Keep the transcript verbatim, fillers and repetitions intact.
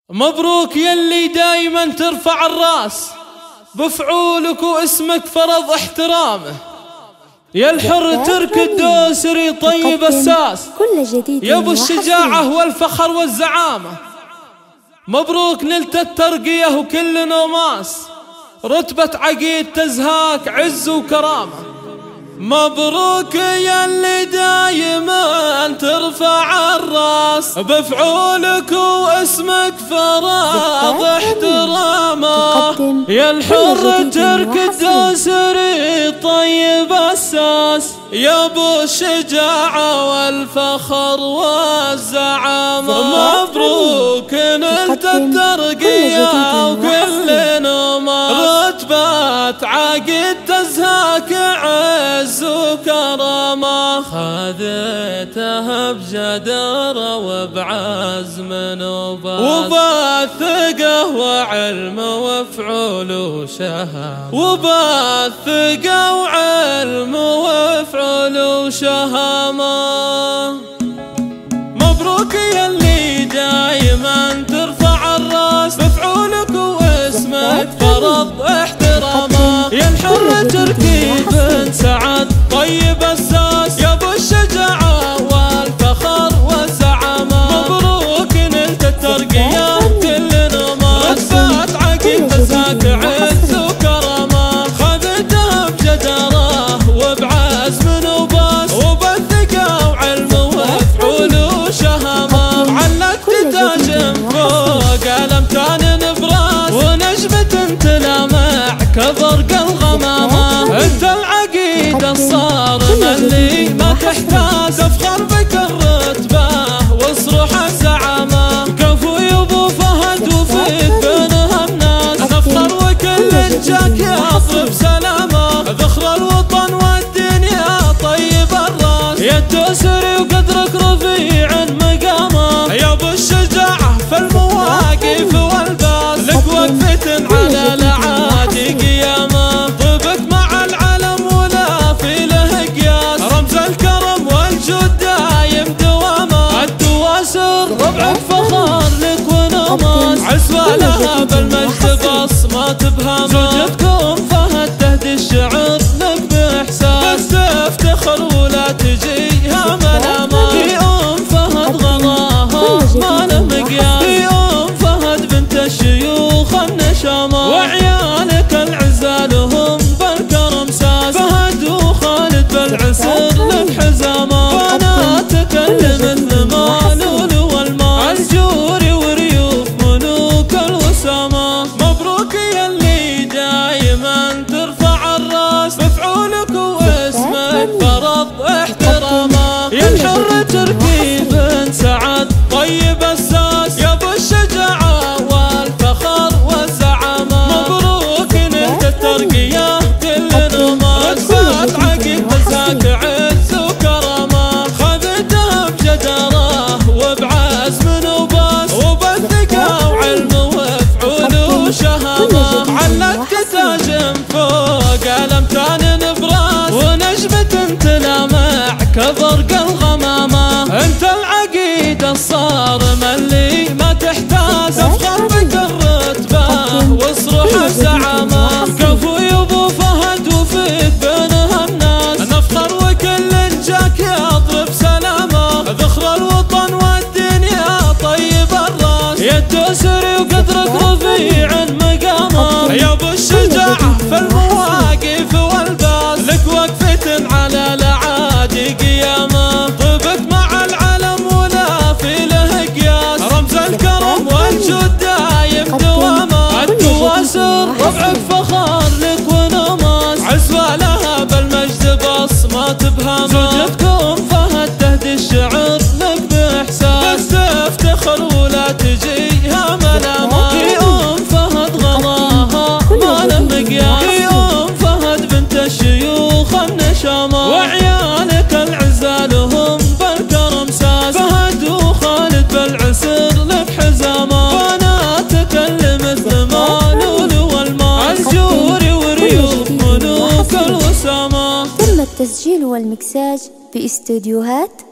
مبروك يلي دايما ترفع الراس بفعولك واسمك فرض احترامه، يا الحر ترك الدوسري طيب الساس، يا ابو الشجاعة والفخر والزعامة. مبروك نلت الترقية وكل نوماس، رتبة عقيد تزهاك عز وكرامة. مبروك يلي دايما ترفع الراس بفعولك واسمك فرض احترامه، يا الحر ترك الدوسري طيب الساس، يا ابو الشجاعة والفخر والزعامة. مبروك نلت الترقية وكل نوماس، رتبة عقيد تزهاك عز وكرامة، خذيتها بجدارة وبعزم وباث، وبثقة وعلم وفعول وشهامة، وبثقة وعلم وفعول وشهامة. مبروك يلي دايما ترفع الراس بفعولك واسمك فرض احترامه، يا الحر تركي بن سعد طيب الساس، يا ابو الشجاعة والفخر والزعامة. مبروك نلت الترقية كل نوماس، رتبة عقيد تزهاك عز وكرامة، خذتها بجدارة وبعزم وباس، وبالثقة وعلم وفعول وشهامة. علقت تاج فوق الامتان نبراس، ونجمة تلامع كبرق الغمامة. انت العقيد الصارم اللي ما تحتاج، تفخر بك الرتبة واصرح الزعامة. كفو يا ابو فهد وفيك بينها الناس، نفخر وكل جاك يطلب سلامة. ذخر الوطن والدنيا طيب الراس، يا الدوسري وقدرك رفيع مقامه، يا ابو الشجاعة في المواقف والباس، لك وقفة على الاعادي قيامه. طيبك مع العلم ولا في له قياس، رمز الكرم والجود دايم دوامه. الدواسر ربعك فخار لك ونوماس، عزوة لها بالمجد بصمة بهامه. زوجتكم فهد تهدي الشعر لك باحساس، بس تفتخر ولا تجيها ملامه. في ام فهد غلاها ما له مقياس، في ام فهد بنت الشيوخ النشامه، وعيالك العزالهم بالكرم ساس، فهد وخالد بالعسر لك حزامه. بناتك اللي مثل مالول والماس، الجوري وريوف ملوك الوسامه. مبروك يلي دايما ترفع الراس بفعولك واسمك فرض احترامه، يا الحر تركي بن سعد طيب الساس، يا ابو الشجاعة والفخر والزعامة. مبروك نلت الترقية كل نوماس، رتبة عقيد تزهاك عز وكرامة، خذتها بجدارة وبعزم وباس، وبالثقة وعلم وفعول وشهامة. علقت تاج فوق الامتان نبراس، ونجمة تلامع كبرق الغمامة. انت العقيد الصارم اللي ما تحتاج، تفخر بك الرتبة واصرح الزعامة. كفو يا ابو فهد وفيك بينها الناس، نفخر وكل جاك يضرب سلامة. ذخر الوطن والدنيا طيب الراس، يا الدوسري وقدرك رفيع مقامه، يا ابو الشجاعة في المواقف والباس، لك وقفة على الاعادي قيامه. طيبك مع العلم ولا في له قياس، رمز الكرم والجود دايم دوامه. الدواسر ربعك فخار لك ونوماس، عزوة لها بالمجد بصمة بهامه. زوجتكم فهد تهدي الشعر لك باحساس، بس تفتخر ولا تجيها ملامه. في ام فهد غلاها ما له مقياس، في ام فهد بنت الشيوخ النشامه، وعيالك العزالهم بالكرم ساس، فهد وخالد بالعسر لك حزامه. بناتك اللي مثل مالول والماس، الجوري وريوف ملوك الوسامه. تم التسجيل والمكساج باستديوهات